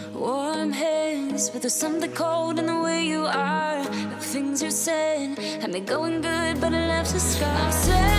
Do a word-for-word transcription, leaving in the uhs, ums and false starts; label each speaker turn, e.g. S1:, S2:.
S1: warm hands, but there's something cold in the way you are. The things you said had me going good, but it left a scar. I'm sad.